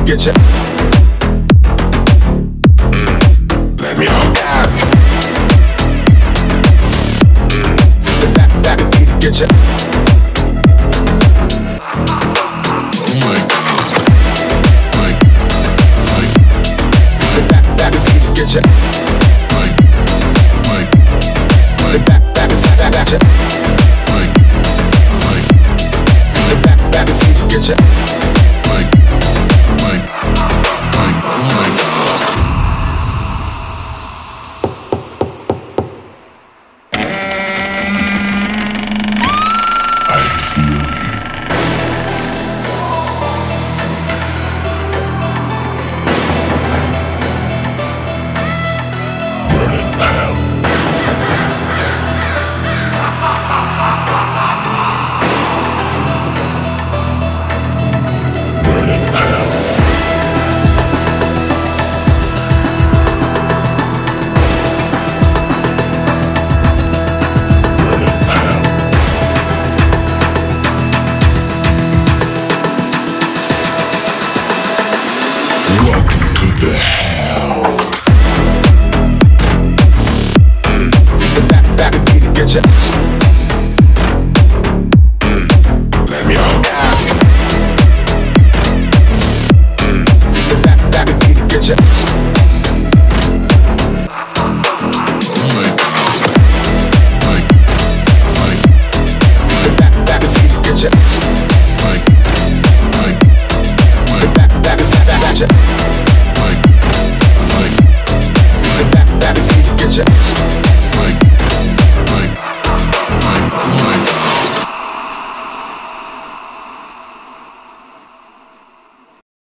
get ya. Let me on down. The back of me to get ya. Oh my God. The back of me to get ya. The back ya. The back of me to get ya. Welcome to the hell. The back of me to get ya. Let me on down. The back of me to get ya. Oh my God. The back of me to get ya. The back of me to get ya.